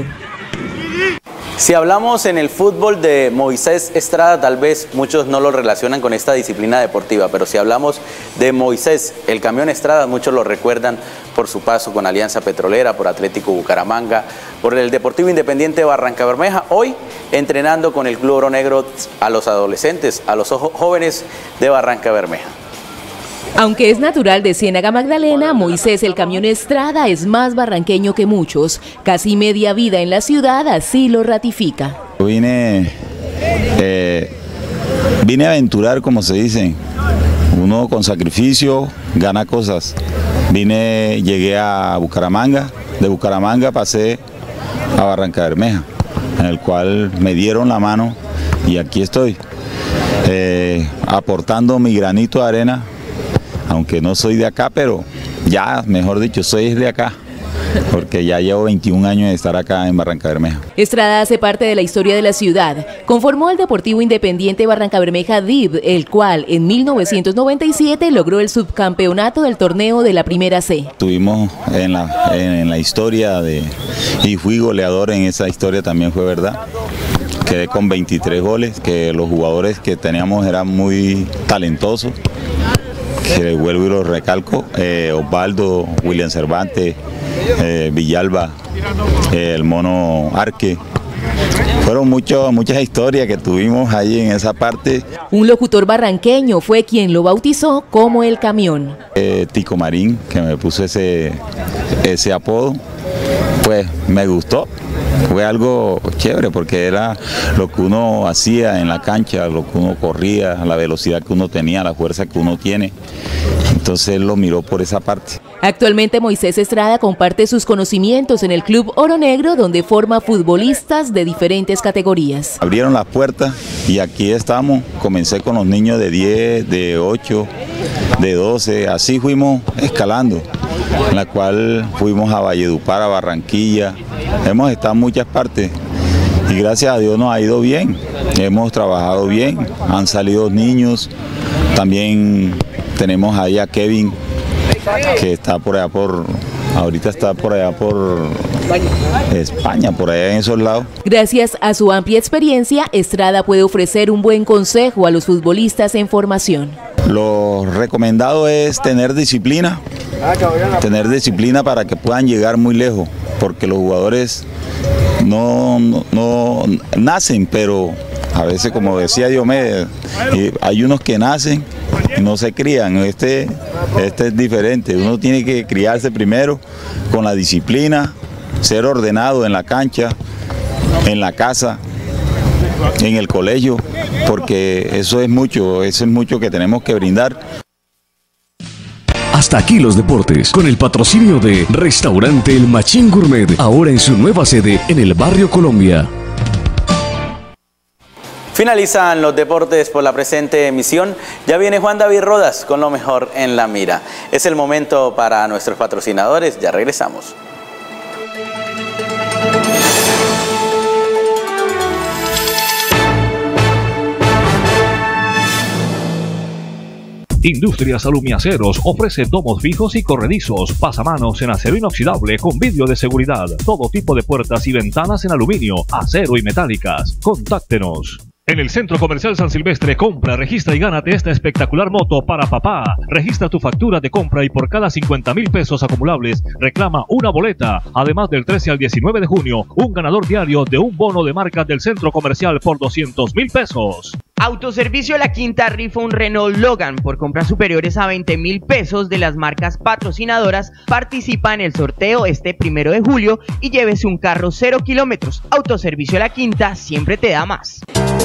[SPEAKER 7] Si hablamos en el fútbol de Moisés Estrada, tal vez muchos no lo relacionan con esta disciplina deportiva, pero si hablamos de Moisés, el camión Estrada, muchos lo recuerdan por su paso con Alianza Petrolera, por Atlético Bucaramanga, por el Deportivo Independiente de Barranca Bermeja, hoy entrenando con el Club Oro Negro a los adolescentes, a los jóvenes de Barranca Bermeja.
[SPEAKER 12] Aunque es natural de Ciénaga Magdalena, Moisés el camión Estrada es más barranqueño que muchos. Casi media vida en la ciudad así lo ratifica.
[SPEAKER 17] Vine, eh, vine a aventurar, como se dice. Uno con sacrificio gana cosas. Vine, llegué a Bucaramanga, de Bucaramanga pasé a Barranca Bermeja, en el cual me dieron la mano y aquí estoy, eh, aportando mi granito de arena. Aunque no soy de acá, pero ya, mejor dicho, soy de acá, porque ya llevo veintiún años de estar acá en Barranca Bermeja.
[SPEAKER 12] Estrada hace parte de la historia de la ciudad. Conformó el Deportivo Independiente Barranca Bermeja D I B, el cual en mil novecientos noventa y siete logró el subcampeonato del torneo de la Primera C.
[SPEAKER 17] Estuvimos en la, en la historia de, y fui goleador en esa historia, también fue verdad. Quedé con veintitrés goles, que los jugadores que teníamos eran muy talentosos. Que vuelvo y lo recalco, eh, Osvaldo, William Cervantes, eh, Villalba, eh, el Mono Arque. Fueron mucho, muchas historias que tuvimos ahí en esa parte.
[SPEAKER 12] Un locutor barranqueño fue quien lo bautizó como el camión.
[SPEAKER 17] Eh, Tico Marín, que me puso ese, ese apodo, pues me gustó. Fue algo chévere porque era lo que uno hacía en la cancha, lo que uno corría, la velocidad que uno tenía, la fuerza que uno tiene. Entonces él lo miró por esa parte.
[SPEAKER 12] Actualmente Moisés Estrada comparte sus conocimientos en el Club Oro Negro, donde forma futbolistas de diferentes categorías.
[SPEAKER 17] Abrieron las puertas y aquí estamos. Comencé con los niños de diez, de ocho, de doce, así fuimos escalando, en la cual fuimos a Valledupar, a Barranquilla. Hemos estado en muchas partes y gracias a Dios nos ha ido bien. Hemos trabajado bien, han salido niños. También tenemos ahí a Kevin, que está por allá por ahorita está por allá por España, por allá en esos lados.
[SPEAKER 12] Gracias a su amplia experiencia, Estrada puede ofrecer un buen consejo a los futbolistas en formación.
[SPEAKER 17] Lo recomendado es tener disciplina, tener disciplina para que puedan llegar muy lejos, porque los jugadores no, no, no nacen, pero a veces, como decía Diomedes, hay unos que nacen y no se crían. Este, este es diferente, uno tiene que criarse primero con la disciplina, ser ordenado en la cancha, en la casa, en el colegio, porque eso es mucho, eso es mucho que tenemos que brindar.
[SPEAKER 8] Hasta aquí los deportes, con el patrocinio de Restaurante El Machín Gourmet, ahora en su nueva sede en el barrio Colombia.
[SPEAKER 7] Finalizan los deportes por la presente emisión. Ya viene Juan David Rodas con lo mejor en la mira. Es el momento para nuestros patrocinadores. Ya regresamos.
[SPEAKER 2] Industrias Alumiaceros ofrece domos fijos y corredizos, pasamanos en acero inoxidable con vidrio de seguridad, todo tipo de puertas y ventanas en aluminio, acero y metálicas. Contáctenos. En el Centro Comercial San Silvestre, compra, registra y gánate esta espectacular moto para papá. Registra tu factura de compra y por cada cincuenta mil pesos acumulables reclama una boleta. Además, del trece al diecinueve de junio, un ganador diario de un bono de marcas del Centro Comercial por doscientos mil pesos.
[SPEAKER 14] Autoservicio La Quinta rifa un Renault Logan por compras superiores a veinte mil pesos de las marcas patrocinadoras. Participa en el sorteo este primero de julio y llévese un carro cero kilómetros. Autoservicio La Quinta siempre te da más.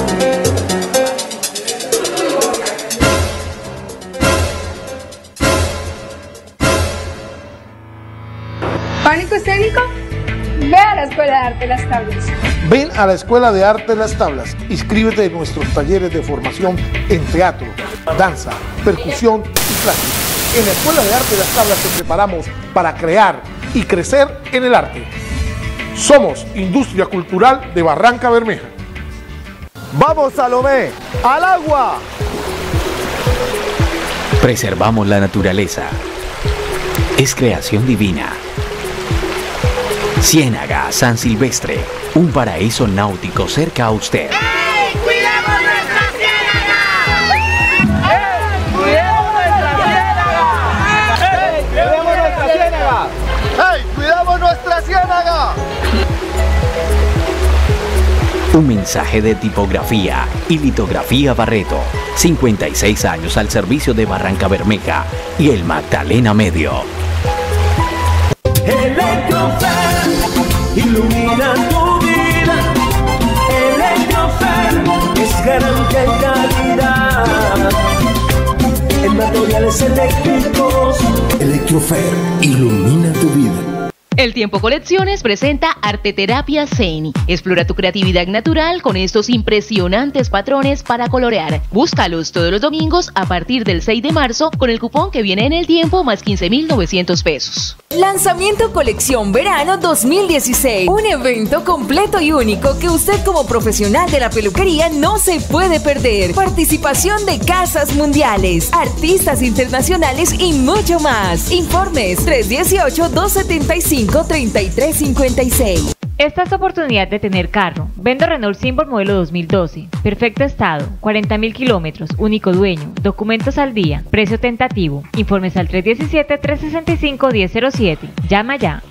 [SPEAKER 18] ¿Pánico escénico? Ve a la Escuela de Arte Las Tablas.
[SPEAKER 19] Ven a la Escuela de Arte Las Tablas. Inscríbete en nuestros talleres de formación en teatro, danza, percusión y plástica. En la Escuela de Arte Las Tablas te preparamos para crear y crecer en el arte. Somos Industria Cultural de Barranca Bermeja.
[SPEAKER 20] ¡Vamos, Salomé! ¡Al agua!
[SPEAKER 21] Preservamos la naturaleza. Es creación divina. Ciénaga San Silvestre, un paraíso náutico cerca a usted.
[SPEAKER 16] ¡Ey! ¡Cuidemos nuestra ciénaga!
[SPEAKER 20] ¡Ey! ¡Cuidemos nuestra ciénaga! ¡Ey! ¡Cuidemos nuestra ciénaga! ¡Ey! ¡Cuidemos nuestra ciénaga!
[SPEAKER 21] Un mensaje de tipografía y litografía Barreto. cincuenta y seis años al servicio de Barranca Bermeja y el Magdalena Medio.
[SPEAKER 16] Electrofer, ilumina tu vida. Electrofer es garantía y calidad en materiales eléctricos.
[SPEAKER 8] Electrofer, ilumina tu vida.
[SPEAKER 12] El Tiempo Colecciones presenta Arteterapia Zeni. Explora tu creatividad natural con estos impresionantes patrones para colorear. Búscalos todos los domingos a partir del seis de marzo con el cupón que viene en el tiempo más quince mil novecientos pesos.
[SPEAKER 22] Lanzamiento Colección Verano dos mil dieciséis. Un evento completo y único que usted como profesional de la peluquería no se puede perder. Participación de casas mundiales, artistas internacionales y mucho más. Informes tres uno ocho, dos siete cinco, tres tres cinco seis.
[SPEAKER 23] Esta es tu oportunidad de tener carro. Vendo Renault Symbol modelo dos mil doce. Perfecto estado, cuarenta mil kilómetros, único dueño, documentos al día, precio tentativo. Informes al tres uno siete, tres seis cinco, uno cero cero siete. Llama ya.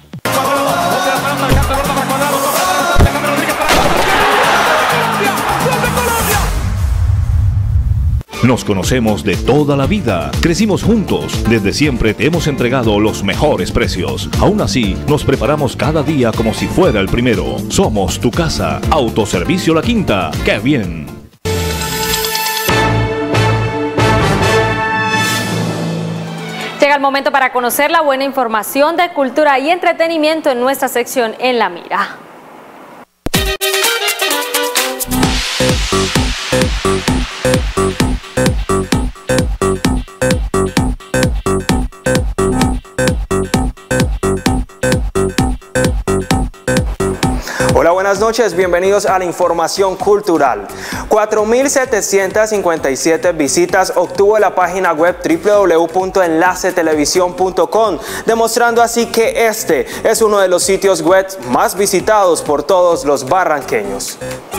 [SPEAKER 2] Nos conocemos de toda la vida, crecimos juntos, desde siempre te hemos entregado los mejores precios. Aún así, nos preparamos cada día como si fuera el primero. Somos tu casa, Autoservicio La Quinta. ¡Qué bien!
[SPEAKER 1] Llega el momento para conocer la buena información de cultura y entretenimiento en nuestra sección En la Mira.
[SPEAKER 24] Hola, buenas noches.
[SPEAKER 3] noches, bienvenidos a la información cultural. cuatro mil setecientas cincuenta y siete visitas obtuvo la página web doble u doble u doble u punto enlace televisión punto com, demostrando así que este es uno de los sitios web más visitados por todos los barranqueños.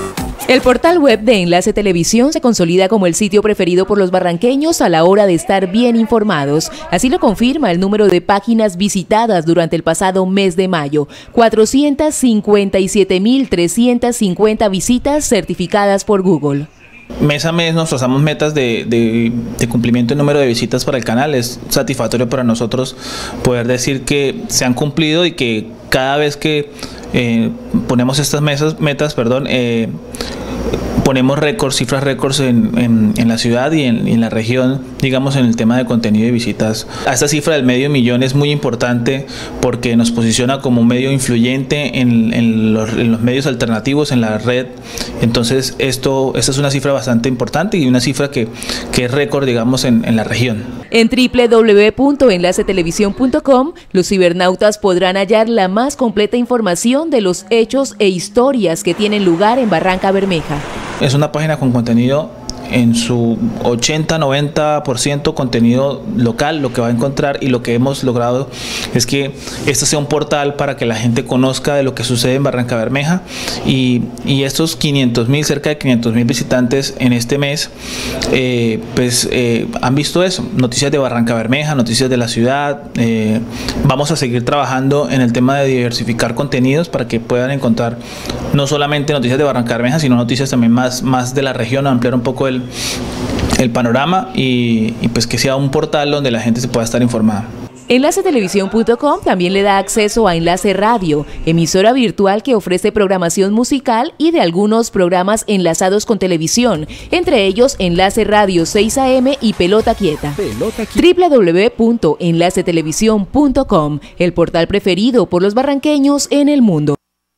[SPEAKER 12] El portal web de Enlace Televisión se consolida como el sitio preferido por los barranqueños a la hora de estar bien informados. Así lo confirma el número de páginas visitadas durante el pasado mes de mayo. cuatrocientas cincuenta y siete mil trescientas cincuenta visitas certificadas por Google.
[SPEAKER 4] Mes a mes nos trazamos metas de, de, de cumplimiento de número de visitas para el canal. Es satisfactorio para nosotros poder decir que se han cumplido y que cada vez que eh, ponemos estas mesas, metas, perdón, eh, ponemos récords, cifras récords en, en, en la ciudad y en, en la región, digamos, en el tema de contenido y visitas. A esta cifra del medio millón es muy importante porque nos posiciona como un medio influyente en, en, los, en los medios alternativos, en la red. Entonces, esto, esta es una cifra bastante importante y una cifra que, que es récord, digamos, en, en la región.
[SPEAKER 12] En doble u doble u doble u punto enlace televisión punto com, los cibernautas podrán hallar la más completa información de los hechos e historias que tienen lugar en Barranca Bermeja.
[SPEAKER 4] Es una página con contenido en su ochenta a noventa por ciento contenido local. Lo que va a encontrar y lo que hemos logrado es que este sea un portal para que la gente conozca de lo que sucede en Barranca Bermeja y, y estos quinientos mil, cerca de quinientos mil visitantes en este mes, eh, pues eh, han visto eso, noticias de Barranca Bermeja, noticias de la ciudad. Eh, vamos a seguir trabajando en el tema de diversificar contenidos para que puedan encontrar no solamente noticias de Barranca Bermeja, sino noticias también más, más de la región, ampliar un poco el el panorama y, y pues que sea un portal donde la gente se pueda estar informada.
[SPEAKER 12] Enlace televisión punto com también le da acceso a Enlace Radio, emisora virtual que ofrece programación musical y de algunos programas enlazados con televisión, entre ellos Enlace Radio seis A M y Pelota Quieta. Pelota Quieta. doble u doble u doble u punto enlace televisión punto com, el portal preferido por los barranqueños en el mundo.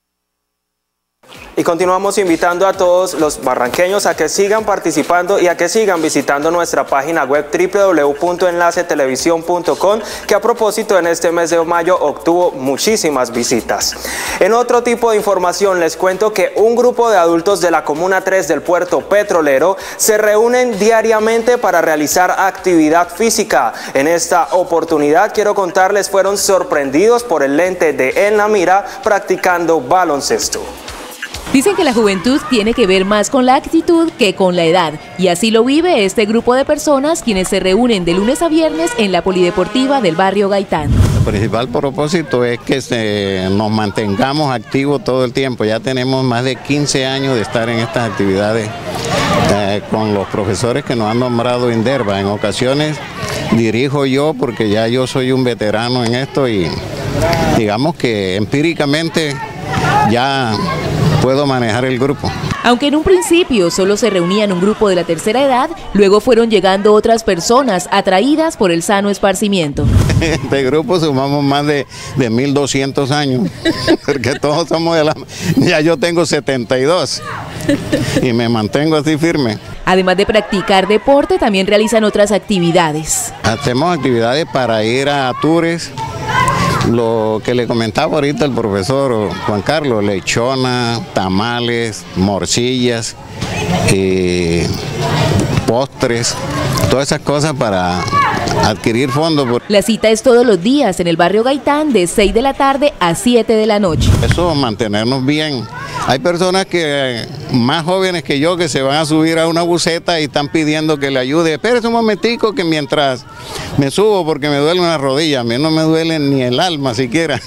[SPEAKER 3] Y continuamos invitando a todos los barranqueños a que sigan participando y a que sigan visitando nuestra página web doble u doble u doble u punto enlace televisión punto com, que a propósito en este mes de mayo obtuvo muchísimas visitas. En otro tipo de información les cuento que un grupo de adultos de la Comuna tres del Puerto Petrolero se reúnen diariamente para realizar actividad física. En esta oportunidad, quiero contarles, fueron sorprendidos por el lente de En la Mira practicando baloncesto.
[SPEAKER 12] Dicen que la juventud tiene que ver más con la actitud que con la edad, y así lo vive este grupo de personas quienes se reúnen de lunes a viernes en la Polideportiva del barrio Gaitán.
[SPEAKER 5] El principal propósito es que se, nos mantengamos activos todo el tiempo. Ya tenemos más de quince años de estar en estas actividades eh, con los profesores que nos han nombrado INDERVA. En ocasiones dirijo yo porque ya yo soy un veterano en esto y digamos que empíricamente ya puedo manejar el grupo.
[SPEAKER 12] Aunque en un principio solo se reunían un grupo de la tercera edad, luego fueron llegando otras personas atraídas por el sano esparcimiento.
[SPEAKER 5] Este grupo sumamos más de, de mil doscientos años, porque todos somos de la... Ya yo tengo setenta y dos y me mantengo así firme.
[SPEAKER 12] Además de practicar deporte, también realizan otras actividades.
[SPEAKER 5] Hacemos actividades para ir a tours. Lo que le comentaba ahorita el profesor Juan Carlos, lechona, tamales, morcillas, eh, postres, todas esas cosas para adquirir fondos.
[SPEAKER 12] La cita es todos los días en el barrio Gaitán de seis de la tarde a siete de la noche.
[SPEAKER 5] Eso, mantenernos bien. Hay personas que más jóvenes que yo que se van a subir a una buseta y están pidiendo que le ayude. Espérese un momentico que mientras me subo porque me duele una rodilla, a mí no me duele ni el alma siquiera.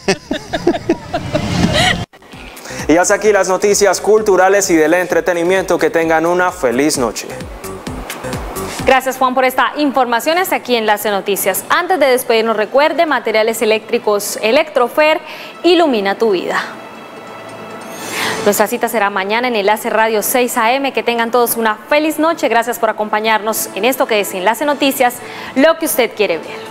[SPEAKER 3] Y hasta aquí las noticias culturales y del entretenimiento. Que tengan una feliz noche.
[SPEAKER 1] Gracias, Juan, por esta información. Hasta aquí Enlace Noticias. Antes de despedirnos, recuerde, materiales eléctricos Electrofer, ilumina tu vida. Nuestra cita será mañana en Enlace Radio seis A M. Que tengan todos una feliz noche. Gracias por acompañarnos en esto que es Enlace Noticias, lo que usted quiere ver.